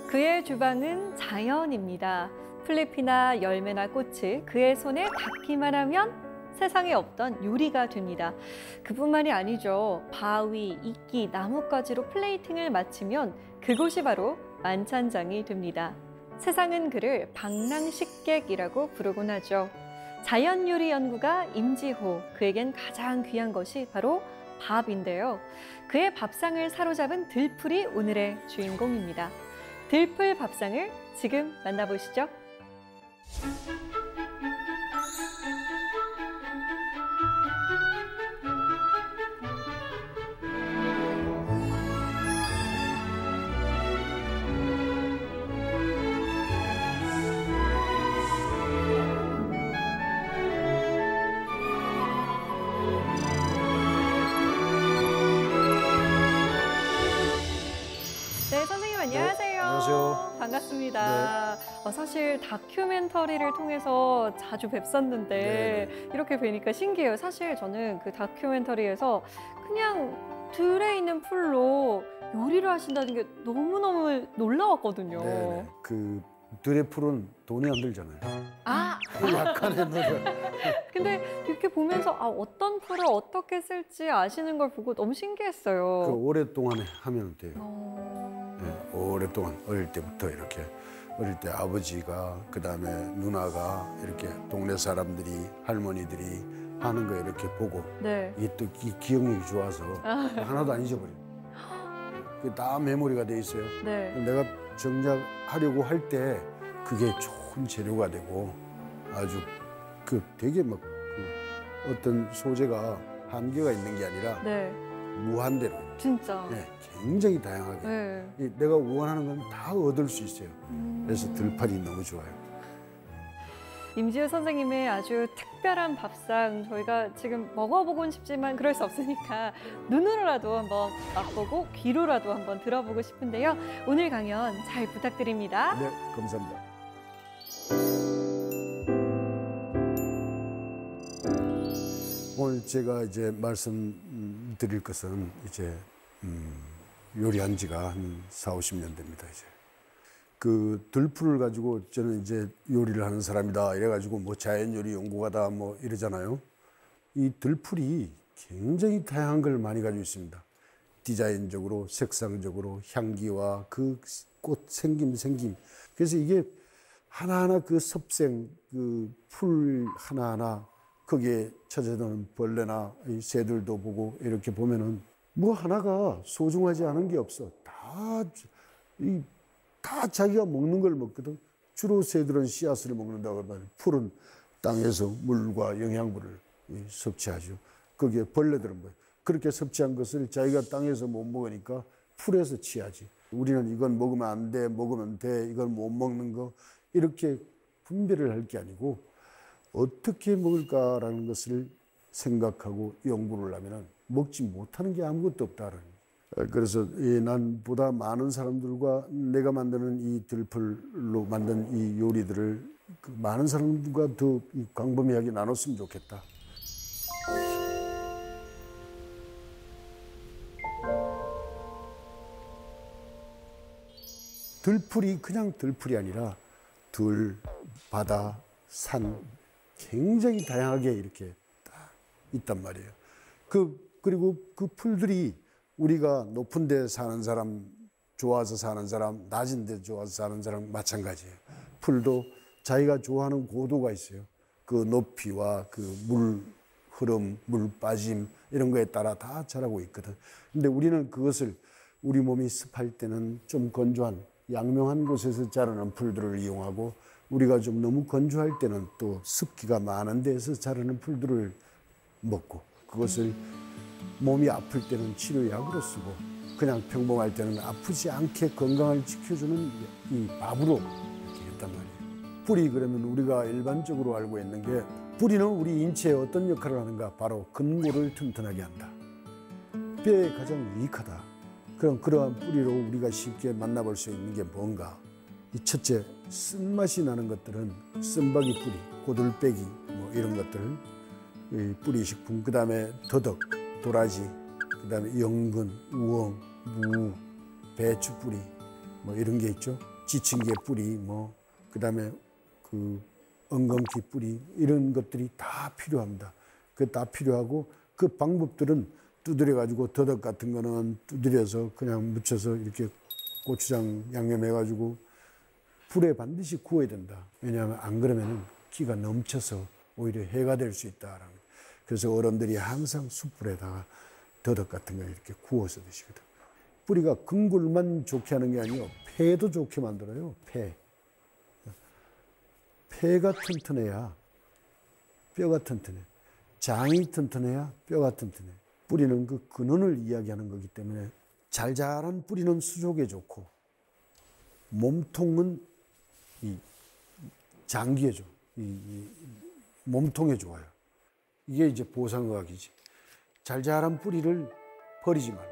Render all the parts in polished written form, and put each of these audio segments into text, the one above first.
그의 주방은 자연입니다. 풀잎이나 열매나 꽃을 그의 손에 닿기만 하면 세상에 없던 요리가 됩니다. 그뿐만이 아니죠. 바위, 이끼, 나뭇가지로 플레이팅을 마치면 그곳이 바로 만찬장이 됩니다. 세상은 그를 방랑식객이라고 부르곤 하죠. 자연요리 연구가 임지호, 그에겐 가장 귀한 것이 바로 밥인데요. 그의 밥상을 사로잡은 들풀이 오늘의 주인공입니다. 들풀 밥상을 지금 만나보시죠. 네, 선생님 안녕하세요. 네, 안녕하세요. 반갑습니다. 사실 다큐멘터리를 통해서 자주 뵀었는데 네네. 이렇게 뵈니까 신기해요. 사실 저는 그 다큐멘터리에서 그냥 들에 있는 풀로 요리를 하신다는 게 너무너무 놀라웠거든요. 네네. 그 들의 풀은 돈이 안 들잖아요. 아, 약간의 노력. 근데 이렇게 보면서 어떤 풀을 어떻게 쓸지 아시는 걸 보고 너무 신기했어요. 그 오랫동안 하면 돼요. 어... 네, 오랫동안 어릴 때부터 이렇게 어릴 때 아버지가 그다음에 누나가 이렇게 동네 사람들이 할머니들이 하는 거 이렇게 보고 네. 이게 또 기억력이 좋아서 하나도 안 잊어버려요. 그게 다 메모리가 돼 있어요. 네. 내가 정작 하려고 할 때 그게 좋은 재료가 되고 아주 그 되게 막 그 어떤 소재가 한계가 있는 게 아니라 네. 무한대로 진짜. 네, 굉장히 다양하게 네. 내가 원하는 건 다 얻을 수 있어요. 그래서 들판이 너무 좋아요. 임지호 선생님의 아주 특별한 밥상 저희가 지금 먹어보곤 싶지만 그럴 수 없으니까 눈으로라도 한번 맛보고 귀로라도 한번 들어보고 싶은데요. 오늘 강연 잘 부탁드립니다. 네, 감사합니다. 오늘 제가 이제 말씀드릴 것은 이제 요리한 지가 한 4, 50년 됩니다. 이제 그 들풀을 가지고 저는 이제 요리를 하는 사람이다 이래가지고 뭐 자연요리 연구가다 뭐 이러잖아요. 이 들풀이 굉장히 다양한 걸 많이 가지고 있습니다. 디자인적으로, 색상적으로, 향기와 그 꽃 생김. 그래서 이게 하나하나 그 섭생, 그 풀 하나하나 거기에 찾아드는 벌레나 이 새들도 보고 이렇게 보면은 뭐 하나가 소중하지 않은 게 없어. 다 자기가 먹는 걸 먹거든. 주로 새들은 씨앗을 먹는다고 하면 풀은 땅에서 물과 영양분을 섭취하죠. 거기에 벌레들은 뭐 그렇게 섭취한 것을 자기가 땅에서 못 먹으니까 풀에서 취하지. 우리는 이건 먹으면 안 돼, 먹으면 돼, 이건 못 먹는 거 이렇게 분별을 할 게 아니고 어떻게 먹을까라는 것을 생각하고 연구를 하면은 먹지 못하는 게 아무것도 없다는. 그래서 난 보다 많은 사람들과 내가 만드는 이 들풀로 만든 이 요리들을 많은 사람들과 더 광범위하게 나눴으면 좋겠다. 들풀이 그냥 들풀이 아니라 들, 바다, 산 굉장히 다양하게 이렇게 딱 있단 말이에요. 그리고 그 풀들이 우리가 높은 데 사는 사람, 좋아서 사는 사람, 낮은 데 좋아서 사는 사람 마찬가지예요. 풀도 자기가 좋아하는 고도가 있어요. 그 높이와 그 물 흐름, 물 빠짐 이런 거에 따라 다 자라고 있거든. 근데 우리는 그것을 우리 몸이 습할 때는 좀 건조한 양명한 곳에서 자라는 풀들을 이용하고 우리가 좀 너무 건조할 때는 또 습기가 많은 데서 자라는 풀들을 먹고 그것을 몸이 아플 때는 치료약으로 쓰고 그냥 평범할 때는 아프지 않게 건강을 지켜주는 이 밥으로 이렇게 했단 말이에요. 뿌리 그러면 우리가 일반적으로 알고 있는 게 뿌리는 우리 인체에 어떤 역할을 하는가? 바로 근골을 튼튼하게 한다. 뼈에 가장 유익하다. 그럼 그러한 뿌리로 우리가 쉽게 만나볼 수 있는 게 뭔가? 이 첫째, 쓴맛이 나는 것들은 쓴바기 뿌리, 고들빼기 뭐 이런 것들, 이 뿌리 식품, 그 다음에 더덕, 도라지, 그 다음에 연근, 우엉, 무, 배추 뿌리 뭐 이런 게 있죠. 지층계 뿌리, 뭐 그다음에 그 엉겅퀴 뿌리 이런 것들이 다 필요합니다. 그 다 필요하고 그 방법들은 두드려 가지고 더덕 같은 거는 두드려서 그냥 묻혀서 이렇게 고추장 양념해 가지고 불에 반드시 구워야 된다. 왜냐하면 안 그러면은 기가 넘쳐서 오히려 해가 될 수 있다라는. 그래서 어른들이 항상 숯불에다가 더덕 같은 거 이렇게 구워서 드시거든. 뿌리가 근골만 좋게 하는 게 아니고 폐도 좋게 만들어요. 폐가 튼튼해야 뼈가 튼튼해. 장이 튼튼해야 뼈가 튼튼해. 뿌리는 그 근원을 이야기하는 거기 때문에 잘 자란 뿌리는 수족에 좋고 몸통은 이 장기에 좋아. 이 몸통에 좋아요. 이게 이제 보상의학이지. 잘 자란 뿌리를 버리지 말라.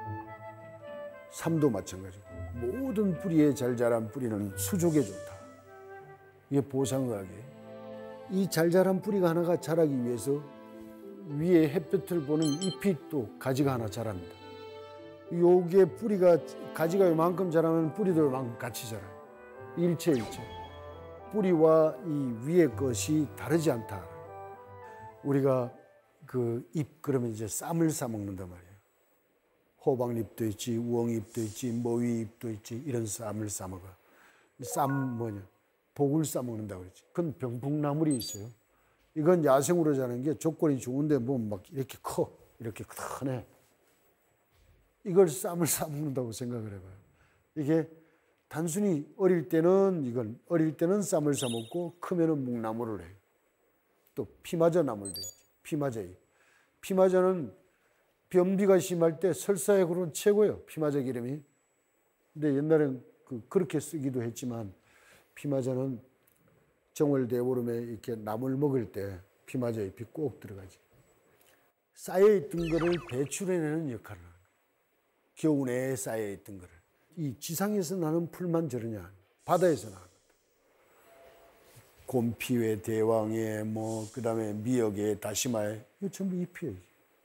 삶도 마찬가지고 모든 뿌리에 잘 자란 뿌리는 수족에 좋다. 이게 보상의학이에요. 이 잘 자란 뿌리가 하나가 자라기 위해서 위에 햇볕을 보는 잎이 또 가지가 하나 자랍니다. 요게 뿌리가 가지가 요만큼 자라면 뿌리도 요만큼 같이 자라요. 일체일체. 뿌리와 이 위의 것이 다르지 않다. 우리가 그 잎 그러면 이제 쌈을 싸 먹는단 말이에요. 호박잎도 있지, 우엉잎도 있지, 모위잎도 있지, 이런 쌈을 싸 먹어. 쌈 뭐냐? 복을 싸 먹는다고 그러지. 그건 병풍나물이 있어요. 이건 야생으로 자라는 게 조건이 좋은데 뭐 막 이렇게 커, 이렇게 크네. 이걸 쌈을 싸 먹는다고 생각을 해봐요. 이게 단순히 어릴 때는 쌈을 싸 먹고 크면은 묵나물을 해요. 또 피마저 나물도 있지. 피마저잎. 피마저는 변비가 심할 때 설사약으로는 최고예요. 피마저 기름이. 근데 옛날엔 그렇게 쓰기도 했지만 피마저는 정월대보름에 이렇게 나물 먹을 때 피마저 잎이 꼭 들어가지. 쌓여있던 거를 배출해내는 역할을 하는 거예요. 겨우내에 쌓여있던 거를. 이 지상에서 나는 풀만 저러냐. 바다에서 나는 거다. 곰피회, 대왕회, 뭐 그다음에 미역에, 다시마에 이거 전부 잎이에요.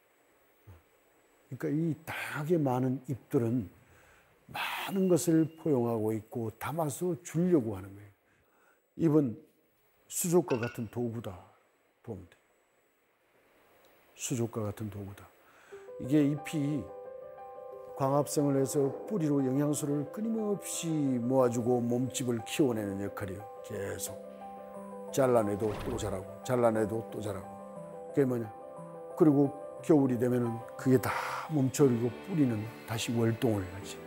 그러니까 이 다양하게 많은 잎들은 많은 것을 포용하고 있고 담아서 주려고 하는 거예요. 잎은 수족과 같은 도구다 보면 돼. 수족과 같은 도구다. 이게 잎이 광합성을 해서 뿌리로 영양소를 끊임없이 모아주고 몸집을 키워내는 역할이에요. 계속 잘라내도 또 자라고 잘라내도 또 자라고. 그게 뭐냐. 그리고 겨울이 되면은 그게 다 멈춰버리고 뿌리는 다시 월동을 하지.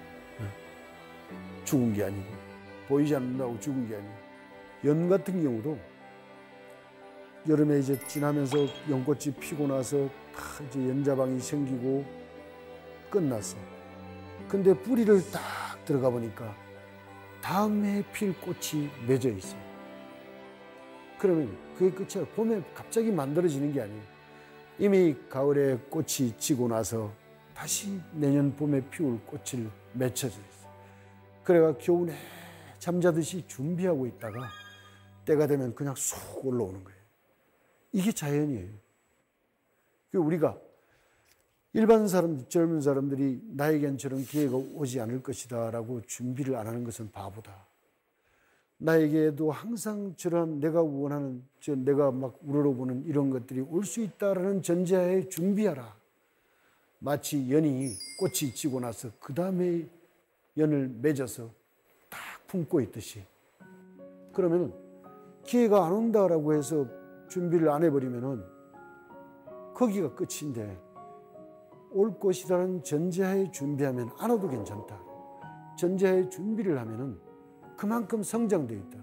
죽은 게 아니고 보이지 않는다고 죽은 게 아니고. 연 같은 경우도 여름에 이제 지나면서 연꽃이 피고 나서 다 이제 연자방이 생기고 끝났어. 근데 뿌리를 딱 들어가 보니까 다음 해에 필 꽃이 맺어 있어요. 그러면 그게 끝이야. 봄에 갑자기 만들어지는 게 아니에요. 이미 가을에 꽃이 지고 나서 다시 내년 봄에 피울 꽃을 맺혀져 있어요. 그래가 겨울에 잠자듯이 준비하고 있다가 때가 되면 그냥 쏙 올라오는 거예요. 이게 자연이에요. 우리가 일반 사람, 젊은 사람들이 나에겐 저런 기회가 오지 않을 것이다 라고 준비를 안 하는 것은 바보다. 나에게도 항상 저런 내가 원하는, 내가 막 우러러보는 이런 것들이 올 수 있다라는 전제하에 준비하라. 마치 연이 꽃이 지고 나서 그 다음에 연을 맺어서 딱 품고 있듯이. 그러면 기회가 안 온다라고 해서 준비를 안 해버리면은 거기가 끝인데, 올 것이라는 전제하에 준비하면 안 와도 괜찮다. 전제하에 준비를 하면은 그만큼 성장되어 있다.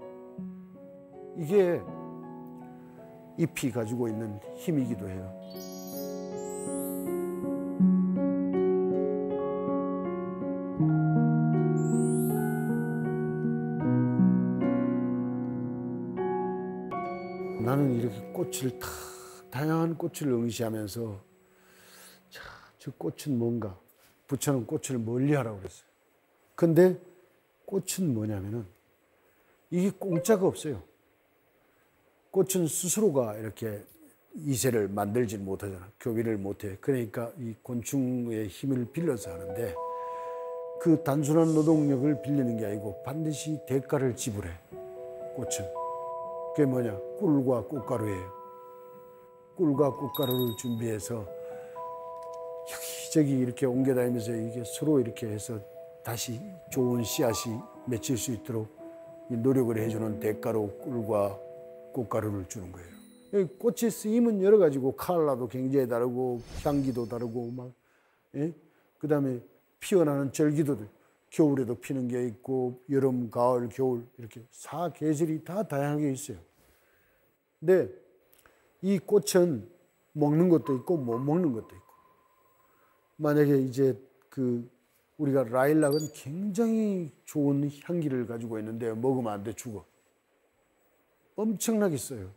이게 잎이 가지고 있는 힘이기도 해요. 나는 이렇게 꽃을 다양한 꽃을 응시하면서 저 꽃은 뭔가, 부처는 꽃을 멀리하라고 그랬어요. 근데 꽃은 뭐냐면은 이게 공짜가 없어요. 꽃은 스스로가 이렇게 이세를 만들지 못하잖아. 교비를 못해. 그러니까 이 곤충의 힘을 빌려서 하는데, 그 단순한 노동력을 빌리는 게 아니고 반드시 대가를 지불해. 꽃은. 그게 뭐냐? 꿀과 꽃가루예요. 꿀과 꽃가루를 준비해서 여기저기 이렇게 옮겨다니면서 이게 서로 이렇게 해서 다시 좋은 씨앗이 맺힐 수 있도록 노력을 해주는 대가로 꿀과 꽃가루를 주는 거예요. 꽃의 쓰임은 여러 가지고 컬러도 굉장히 다르고 향기도 다르고 막, 예? 그다음에 피어나는 절기도 겨울에도 피는 게 있고 여름, 가을, 겨울 이렇게 사계절이 다 다양하게 있어요. 근데 이 꽃은 먹는 것도 있고 못 먹는 것도 있고, 만약에 이제 우리가 라일락은 굉장히 좋은 향기를 가지고 있는데 먹으면 안 돼, 죽어. 엄청나게 써요.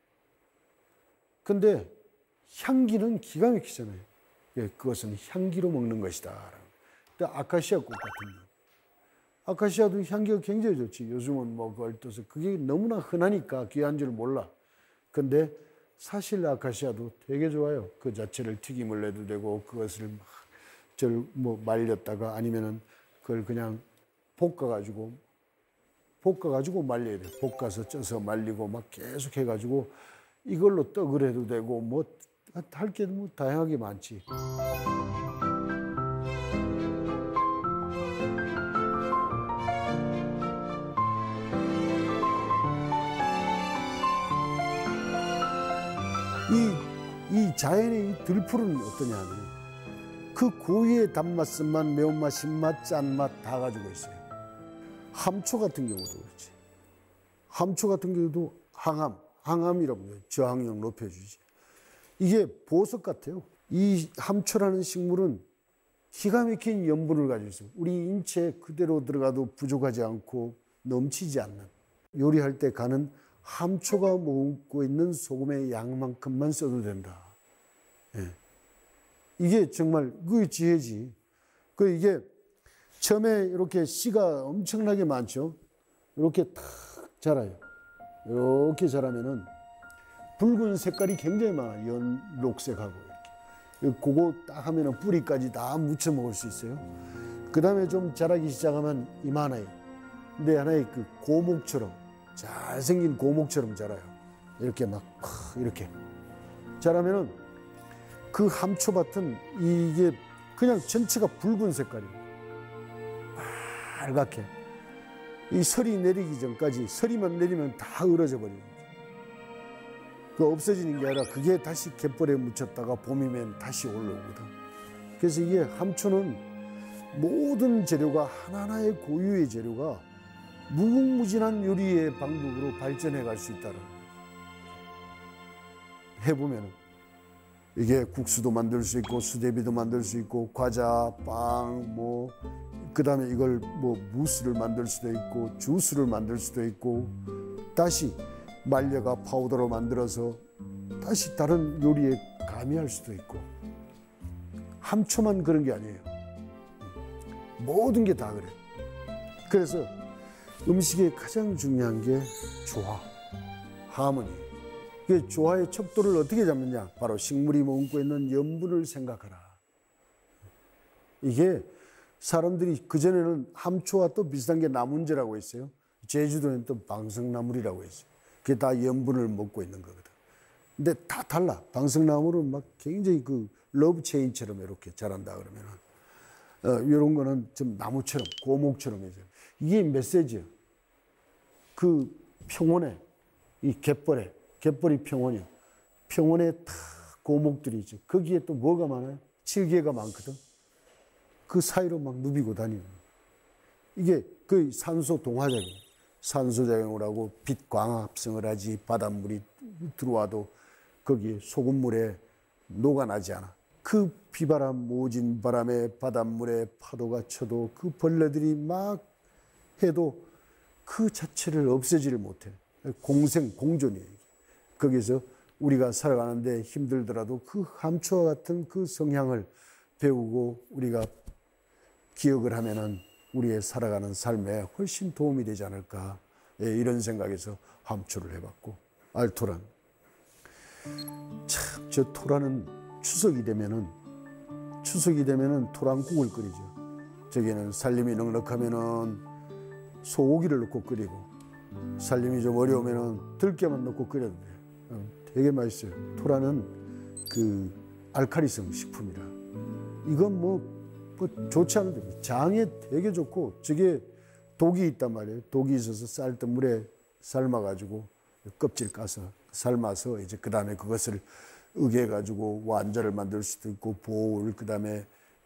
근데 향기는 기가 막히잖아요. 예, 그것은 향기로 먹는 것이다. 근데 아카시아 꽃 같은 경우, 아카시아도 향기가 굉장히 좋지. 요즘은 뭐 그걸 떠서 그게 너무나 흔하니까 귀한 줄 몰라. 근데 사실 아카시아도 되게 좋아요. 그 자체를 튀김을 해도 되고, 그것을 뭐 말렸다가 아니면은 그걸 그냥 볶아가지고 말려야 돼. 볶아서 쪄서 말리고 막 계속 해가지고 이걸로 떡을 해도 되고 뭐 할 게 뭐 다양하게 많지. 이 자연의 이 들풀은 어떠냐 하면 그 고유의 단맛,쓴맛, 매운맛, 신맛, 짠맛 다 가지고 있어요. 함초 같은 경우도 그렇지. 함초 같은 경우도 항암이라고 해요. 저항력 높여주지. 이게 보석 같아요. 이 함초라는 식물은 기가 막힌 염분을 가지고 있어요. 우리 인체에 그대로 들어가도 부족하지 않고 넘치지 않는, 요리할 때 가는 함초가 먹고 있는 소금의 양만큼만 써도 된다. 예. 이게 정말 그 지혜지. 이게 처음에 이렇게 씨가 엄청나게 많죠. 이렇게 탁 자라요. 이렇게 자라면은 붉은 색깔이 굉장히 많아. 연록색하고 이렇게. 그거 딱 하면은 뿌리까지 다 무쳐 먹을 수 있어요. 그 다음에 좀 자라기 시작하면 이만해요. 근데 하나의 그 고목처럼, 잘생긴 고목처럼 자라요. 이렇게 막 이렇게 자라면은 그 함초밭은 이게 그냥 전체가 붉은 색깔이에요. 빨갛게. 이 설이 내리기 전까지, 설이만 내리면 다 얼어져 버리는 거죠. 그 없어지는 게 아니라 그게 다시 갯벌에 묻혔다가 봄이면 다시 올라오거든. 그래서 이게 함초는 모든 재료가 하나하나의 고유의 재료가 무궁무진한 요리의 방법으로 발전해 갈 수 있다는 거예요. 해보면은 이게 국수도 만들 수 있고 수제비도 만들 수 있고 과자, 빵, 뭐 그다음에 이걸 뭐 무스를 만들 수도 있고 주스를 만들 수도 있고 다시 말려가 파우더로 만들어서 다시 다른 요리에 가미할 수도 있고, 함초만 그런 게 아니에요. 모든 게 다 그래. 그래서 음식의 가장 중요한 게 조화, 하모니. 그 조화의 척도를 어떻게 잡느냐? 바로 식물이 머금고 있는 염분을 생각하라. 이게 사람들이 그전에는 함초와 또 비슷한 게 나문재라고 있어요. 제주도에는 또 방석나물이라고 있어요. 그게 다 염분을 먹고 있는 거거든. 근데 다 달라. 방석나물은 막 굉장히 그 러브체인처럼 이렇게 자란다 그러면은, 이런 거는 좀 나무처럼, 고목처럼 해서. 이게 메시지예요. 그 평원에, 이 갯벌이 평원이야. 평원에 다 고목들이 있죠. 거기에 또 뭐가 많아요? 칠개가 많거든. 그 사이로 막 누비고 다니는. 이게 그 산소 동화작용. 산소작용을 하고 빛 광합성을 하지, 바닷물이 들어와도 거기에 소금물에 녹아나지 않아. 그 비바람, 모진 바람에 바닷물에 파도가 쳐도 그 벌레들이 막 해도 그 자체를 없애지를 못해. 공생공존이에요. 거기서 우리가 살아가는데 힘들더라도 그 함초와 같은 그 성향을 배우고 우리가 기억을 하면은 우리의 살아가는 삶에 훨씬 도움이 되지 않을까. 예, 이런 생각에서 함초를 해봤고, 알토란. 참, 저 토란은 추석이 되면은 토란국을 끓이죠. 저기는 살림이 넉넉하면은 소고기를 넣고 끓이고, 살림이 좀 어려우면은 들깨만 넣고 끓여도 돼요. 되게 맛있어요. 토라는 그 알칼리성 식품이라. 이건 뭐 좋지 않은데 장에 되게 좋고, 저게 독이 있단 말이에요. 독이 있어서 쌀뜨 물에 삶아가지고 껍질 까서 삶아서 이제 그 다음에 그것을 으개가지고 완자를 만들 수도 있고, 보울, 그 다음에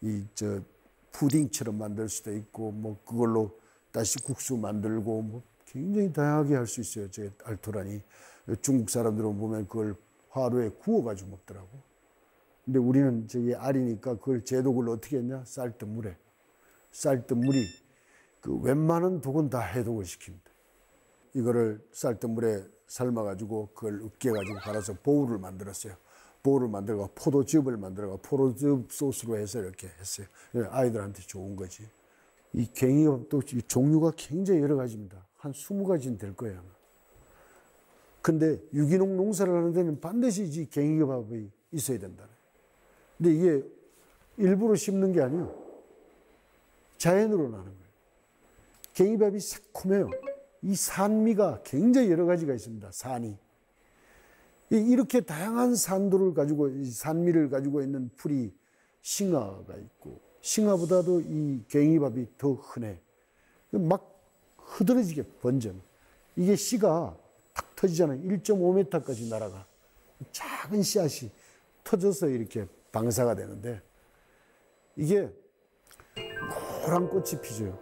푸딩처럼 만들 수도 있고, 뭐 그걸로 다시 국수 만들고, 뭐 굉장히 다양하게 할 수 있어요. 저 알토란이. 중국 사람들은 보면 그걸 화로에 구워가지고 먹더라고. 근데 우리는 저기 알이니까 그걸 제독을 어떻게 했냐? 쌀뜨물에. 쌀뜨물이 그 웬만한 독은 다 해독을 시킵니다. 이거를 쌀뜨물에 삶아가지고 그걸 으깨가지고 갈아서 보울을 만들었어요. 보울을 만들고 포도즙을 만들고 포도즙 소스로 해서 이렇게 했어요. 아이들한테 좋은 거지. 이 갱이밥도 종류가 굉장히 여러 가지입니다. 한 20가지는 될 거예요, 아마. 근데 유기농 농사를 하는 데는 반드시 이 갱이밥이 있어야 된다. 근데 이게 일부러 심는 게 아니에요. 자연으로 나는 거예요. 갱이밥이 새콤해요. 이 산미가 굉장히 여러 가지가 있습니다. 산이. 이렇게 다양한 산도를 가지고, 산미를 가지고 있는 풀이 싱화가 있고, 싱화보다도 이 갱이밥이 더 흔해. 막 흐드러지게 번져. 이게 씨가 탁 터지잖아요. 1.5m까지 날아가. 작은 씨앗이 터져서 이렇게 방사가 되는데, 이게 노란 꽃이 피져요.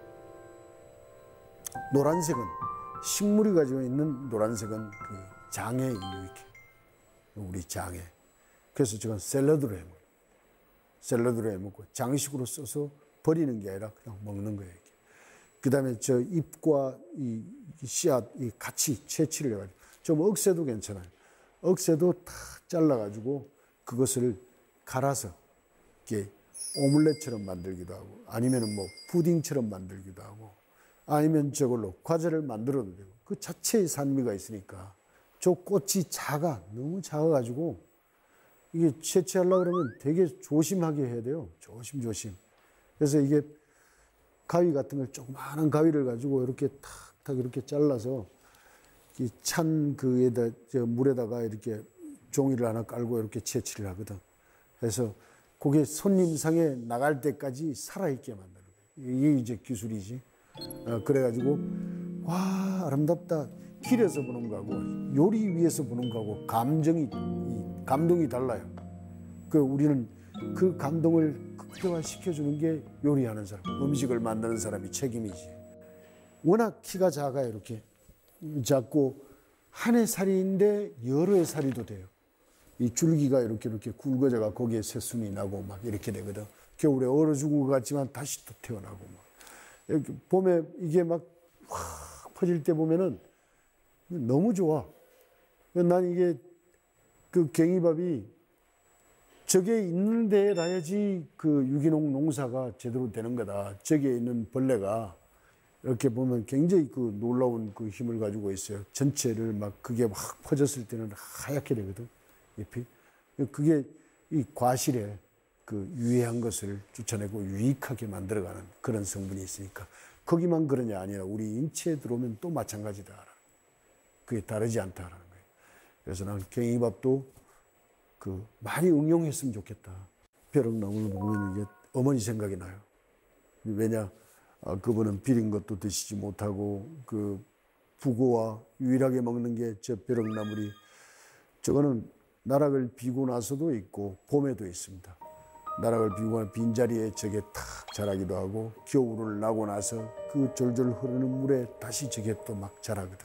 노란색은, 식물이 가지고 있는 노란색은 그 장에 이렇게, 우리 장에. 그래서 저건 샐러드로 해 먹어요. 샐러드로 해 먹고 장식으로 써서 버리는 게 아니라 그냥 먹는 거예요. 그 다음에 저 잎과 이 씨앗 같이 채취를 해가지고, 좀 억새도 괜찮아요. 억새도 다 잘라가지고 그것을 갈아서 이렇게 오믈렛처럼 만들기도 하고, 아니면은 뭐 푸딩처럼 만들기도 하고, 아니면 저걸로 과자를 만들어도 되고, 그 자체의 산미가 있으니까. 저 꽃이 작아. 너무 작아가지고 이게 채취하려고 그러면 되게 조심하게 해야 돼요. 조심조심. 그래서 이게 가위 같은 걸, 조그마한 가위를 가지고 이렇게 탁탁 이렇게 잘라서 찬 그에다, 물에다가 이렇게 종이를 하나 깔고 이렇게 채취를 하거든. 그래서 그게 손님상에 나갈 때까지 살아있게 만드는 거예요. 이게 이제 기술이지. 그래가지고, 와, 아름답다. 길에서 보는 거하고 요리 위에서 보는 거하고 감동이 달라요. 우리는 그 감동을 극대화시켜주는 게 요리하는 사람, 음식을 만드는 사람이 책임이지. 워낙 키가 작아요. 이렇게 작고 한 해 살이인데 여러 해 살이도 돼요. 이 줄기가 이렇게 굵어져가 거기에 새순이 나고 막 이렇게 되거든. 겨울에 얼어 죽은 것 같지만 다시 또 태어나고 막. 이렇게 봄에 이게 막 확 퍼질 때 보면은 너무 좋아. 난 이게 그 갱이밥이 저게 있는 데에 놔야지 그 유기농 농사가 제대로 되는 거다. 저기에 있는 벌레가 이렇게 보면 굉장히 그 놀라운 그 힘을 가지고 있어요. 전체를 막 그게 확 퍼졌을 때는 하얗게 되거든. 잎이. 그게 이 과실에 그 유해한 것을 쫓아내고 유익하게 만들어가는 그런 성분이 있으니까, 거기만 그러냐 아니라 우리 인체에 들어오면 또 마찬가지다. 그게 다르지 않다라는 거예요. 그래서 난 갱이밥도 그 많이 응용했으면 좋겠다. 벼룩나무를 보면 이게 어머니 생각이 나요. 왜냐, 그분은 비린 것도 드시지 못하고 그 부고와 유일하게 먹는 게 저 벼룩나물이, 저거는 나락을 비고 나서도 있고 봄에도 있습니다. 나락을 비고 빈자리에 저게 탁 자라기도 하고, 겨울을 나고 나서 그 졸졸 흐르는 물에 다시 저게 또 막 자라거든.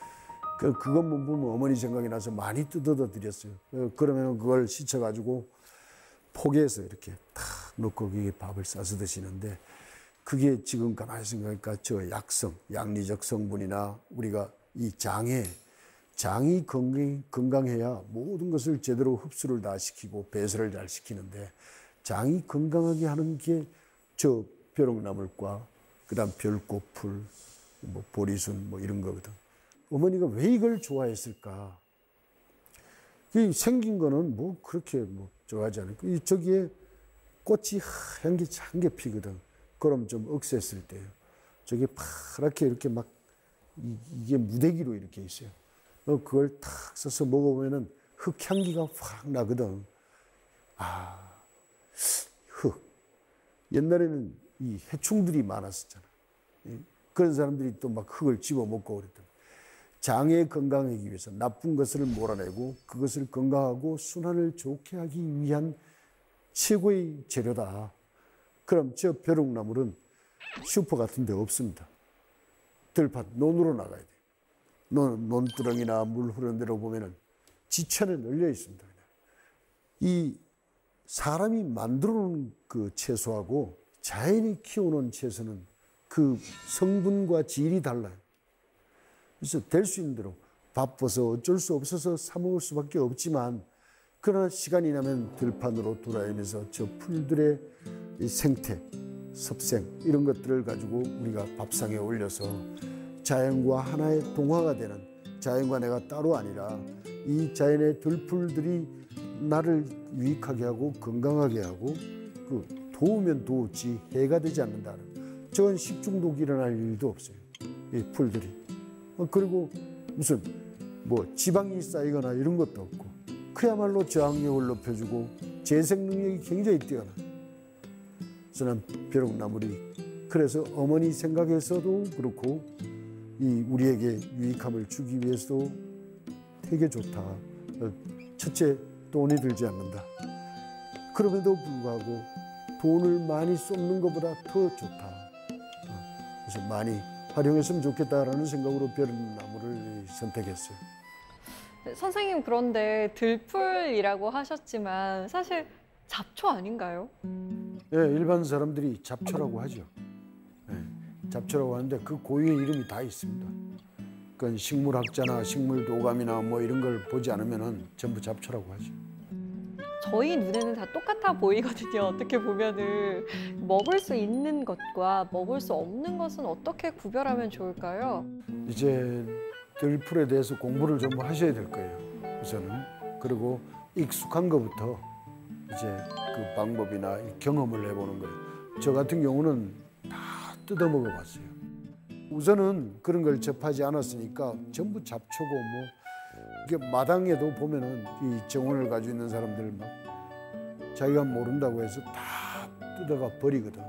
그것만 보면 어머니 생각이 나서 많이 뜯어다 드렸어요. 그러면 그걸 씻어가지고 포개해서 이렇게 탁 넣고 거기에 밥을 싸서 드시는데, 그게 지금 가만히 생각하니까 저 약성, 양리적 성분이나 우리가 이 장이 건강해야 모든 것을 제대로 흡수를 다 시키고 배설을 잘 시키는데, 장이 건강하게 하는 게 저 벼룩나물과 그다음 별꽃풀, 뭐 보리순 뭐 이런 거거든. 어머니가 왜 이걸 좋아했을까? 이 생긴 거는 뭐 그렇게 뭐 좋아하지 않을까? 저기에 꽃이 하얀 게 피거든. 그럼 좀 억셌을 때요. 저게 파랗게 이렇게 막 이게 무대기로 이렇게 있어요. 그걸 탁 써서 먹어보면은 흙향기가 확 나거든. 아, 흙. 옛날에는 이 해충들이 많았었잖아. 그런 사람들이 또 막 흙을 집어 먹고 그랬던. 장에 건강하기 위해서 나쁜 것을 몰아내고 그것을 건강하고 순환을 좋게 하기 위한 최고의 재료다. 그럼 저 벼룩나물은 슈퍼 같은 데 없습니다. 들밭, 논으로 나가야 돼요. 논두렁이나 물 흐르는 데로 보면은 지천에 널려 있습니다. 이 사람이 만들어 놓은 그 채소하고 자연이 키워놓은 채소는 그 성분과 질이 달라요. 그래서 될 수 있는 대로 바빠서 어쩔 수 없어서 사 먹을 수밖에 없지만 그러나 시간이 나면 들판으로 돌아다니면서 저 풀들의 이 생태, 섭생 이런 것들을 가지고 우리가 밥상에 올려서 자연과 하나의 동화가 되는, 자연과 내가 따로 아니라 이 자연의 들풀들이 나를 유익하게 하고 건강하게 하고 그 도우면 도우지 해가 되지 않는다는, 저건 식중독이 일어날 일도 없어요. 이 풀들이. 그리고 무슨 뭐 지방이 쌓이거나 이런 것도 없고 그야말로 저항력을 높여주고 재생 능력이 굉장히 뛰어나. 저는 벼룩나물이 그래서 어머니 생각에서도 그렇고 이 우리에게 유익함을 주기 위해서도 되게 좋다. 첫째, 돈이 들지 않는다. 그럼에도 불구하고 돈을 많이 쏟는 것보다 더 좋다. 그래서 많이 활용했으면 좋겠다라는 생각으로 벼룩나물을 선택했어요. 선생님, 그런데 들풀이라고 하셨지만 사실 잡초 아닌가요? 예, 일반 사람들이 잡초라고 하죠. 예, 잡초라고 하는데 그 고유의 이름이 다 있습니다. 그건 식물학자나 식물도감이나 뭐 이런 걸 보지 않으면은 전부 잡초라고 하죠. 저희 눈에는 다 똑같아 보이거든요. 어떻게 보면은 먹을 수 있는 것과 먹을 수 없는 것은 어떻게 구별하면 좋을까요? 이제 들풀에 대해서 공부를 좀 하셔야 될 거예요. 우선은. 그리고 익숙한 것부터 이제 그 방법이나 경험을 해보는 거예요. 저 같은 경우는 다 뜯어 먹어봤어요. 우선은 그런 걸 접하지 않았으니까 전부 잡초고 뭐 이게 마당에도 보면은 이 정원을 가지고 있는 사람들 막 자기가 모른다고 해서 다 뜯어가 버리거든.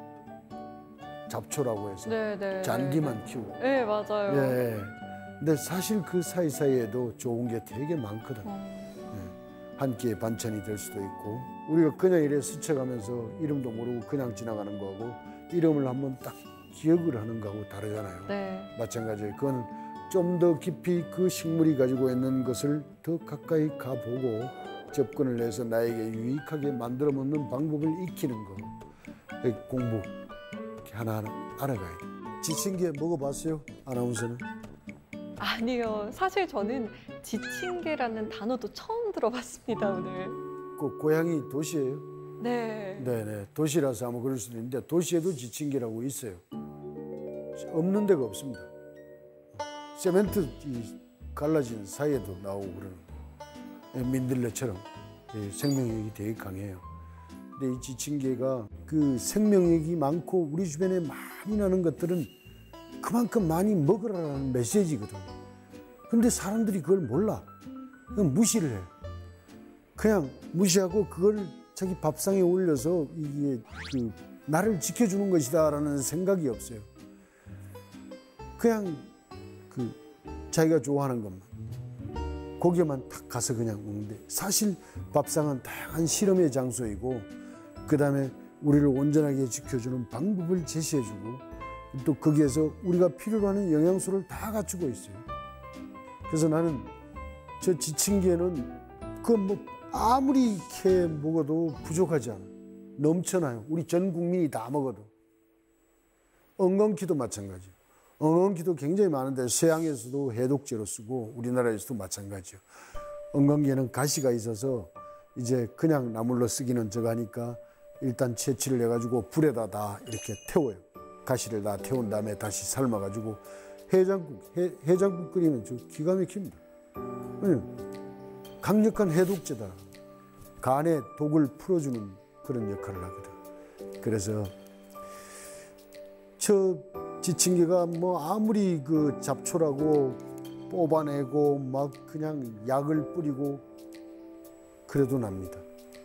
잡초라고 해서 네, 잔디만 키우고. 네, 맞아요. 예. 근데 사실 그 사이사이에도 좋은 게 되게 많거든. 한 끼의 반찬이 될 수도 있고 우리가 그냥 이래 스쳐가면서 이름도 모르고 그냥 지나가는 거하고 이름을 한번 딱 기억을 하는 거하고 다르잖아요. 네. 마찬가지예요. 그건 좀 더 깊이 그 식물이 가지고 있는 것을 더 가까이 가보고 접근을 해서 나에게 유익하게 만들어 먹는 방법을 익히는 거. 공부 이렇게 하나하나 알아가야 돼. 지친게 먹어봤어요? 아나운서는? 아니요. 사실 저는 지친개라는 단어도 처음 들어봤습니다, 오늘. 그 고향이 도시예요? 네. 네네. 도시라서 아마 그럴 수도 있는데 도시에도 지친개라고 있어요. 없는 데가 없습니다. 세멘트 이 갈라진 사이에도 나오고 그러는 거예요. 민들레처럼 생명력이 되게 강해요. 근데 이 지친개가 그 생명력이 많고 우리 주변에 많이 나는 것들은 그만큼 많이 먹으라는 메시지거든. 근데 사람들이 그걸 몰라. 그냥 무시를 해요. 그냥 무시하고 그걸 자기 밥상에 올려서 이게 그 나를 지켜주는 것이다라는 생각이 없어요. 그냥 그 자기가 좋아하는 것만 거기에만 탁 가서 그냥 먹는데 사실 밥상은 다양한 실험의 장소이고 그 다음에 우리를 온전하게 지켜주는 방법을 제시해주고 또 거기에서 우리가 필요로 하는 영양소를 다 갖추고 있어요. 그래서 나는 저 지친개는 그 뭐 아무리 캐 먹어도 부족하지 않아. 넘쳐나요. 우리 전 국민이 다 먹어도. 엉겅퀴도 마찬가지예요. 엉겅퀴도 굉장히 많은데 서양에서도 해독제로 쓰고 우리나라에서도 마찬가지예요. 엉겅퀴에는 가시가 있어서 이제 그냥 나물로 쓰기는 저거하니까 일단 채취를 해가지고 불에다 다 이렇게 태워요. 가시를 다 태운 다음에 다시 삶아가지고 해장국 끓이면 저 기가 막힙니다. 강력한 해독제다. 간의 독을 풀어주는 그런 역할을 하거든. 그래서 저 지층개가 뭐 아무리 그 잡초라고 뽑아내고 막 그냥 약을 뿌리고 그래도 납니다.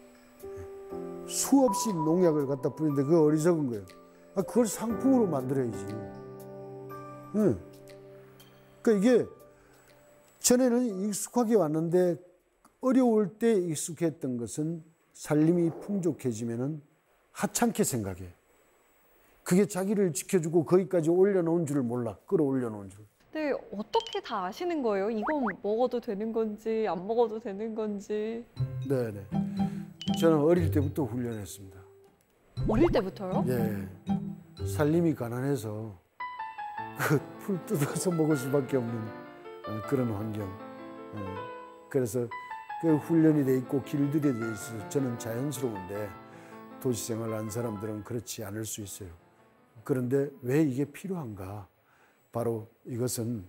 수없이 농약을 갖다 뿌리는데 그거 어리석은 거예요. 그걸 상품으로 만들어야지. 응. 그러니까 이게 전에는 익숙하게 왔는데 어려울 때 익숙했던 것은 살림이 풍족해지면은 하찮게 생각해. 그게 자기를 지켜주고 거기까지 올려놓은 줄을 몰라. 끌어올려놓은 줄. 근데 어떻게 다 아시는 거예요? 이건 먹어도 되는 건지 안 먹어도 되는 건지. 네네. 저는 어릴 때부터 훈련했습니다. 어릴 때부터요? 예. 살림이 가난해서 그 풀 뜯어서 먹을 수밖에 없는 그런 환경. 그래서 그 훈련이 돼 있고 길들여 돼 있어서 저는 자연스러운데 도시 생활한 사람들은 그렇지 않을 수 있어요. 그런데 왜 이게 필요한가? 바로 이것은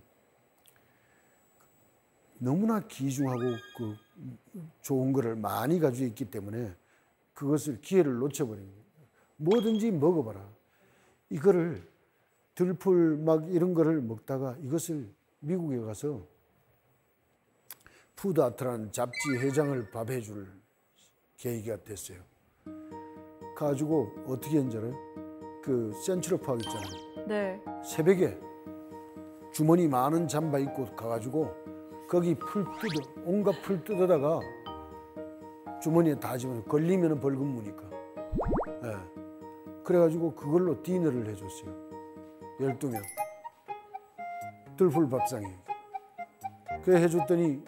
너무나 귀중하고 그 좋은 거를 많이 가지고 있기 때문에 그것을 기회를 놓쳐버린 거예요. 뭐든지 먹어봐라. 이거를 들풀 막 이런 거를 먹다가 이것을 미국에 가서 푸드아트라는 잡지 회장을 밥해 줄 계기가 됐어요. 가지고 어떻게 했는지 알아요? 그 센트럴파크 있잖아요. 네. 새벽에 주머니 많은 잠바 입고 가가지고 거기 온갖 풀 뜯어다가 주머니에 다 집어넣어. 걸리면 벌금 무니까. 예. 그래가지고 그걸로 디너를 해줬어요. 12명. 들풀 밥상에. 그래 해줬더니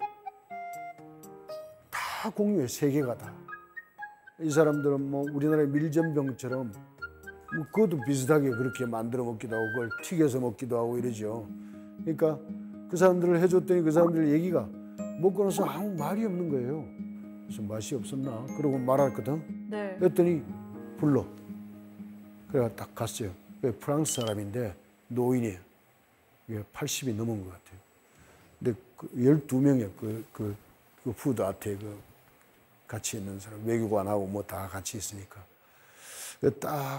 다 공유해. 3개가 다. 이 사람들은 뭐 우리나라의 밀전병처럼 뭐 그것도 비슷하게 그렇게 만들어 먹기도 하고 그걸 튀겨서 먹기도 하고 이러죠. 그러니까 그 사람들을 해줬더니 그 사람들 얘기가 먹고 나서 아무 말이 없는 거예요. 무슨 맛이 없었나? 그러고 말았거든. 네. 그랬더니 불러. 그래가 딱 갔어요. 프랑스 사람인데 노인이에요. 80이 넘은 것 같아요. 근데 12명이야. 그 푸드 아트에 같이 있는 사람, 외교관하고 뭐 다 같이 있으니까. 딱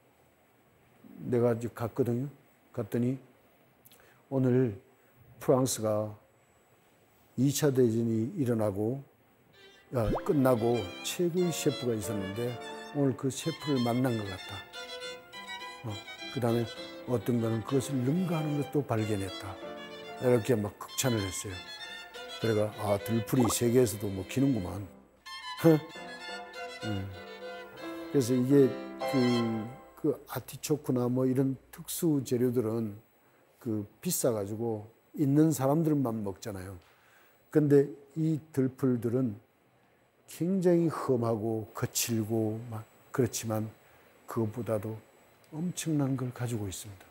내가 이제 갔거든요. 갔더니 오늘 프랑스가 2차 대전이 끝나고 최고의 셰프가 있었는데 오늘 그 셰프를 만난 것 같다. 그 다음에 어떤 거는 그것을 능가하는 것도 발견했다. 이렇게 막 극찬을 했어요. 그래가 들풀이 세계에서도 먹히는구만. 그래서 이게 그 아티초크나 뭐 이런 특수 재료들은 비싸가지고 있는 사람들만 먹잖아요. 근데 이 들풀들은 굉장히 험하고 거칠고 막 그렇지만 그것보다도 엄청난 걸 가지고 있습니다.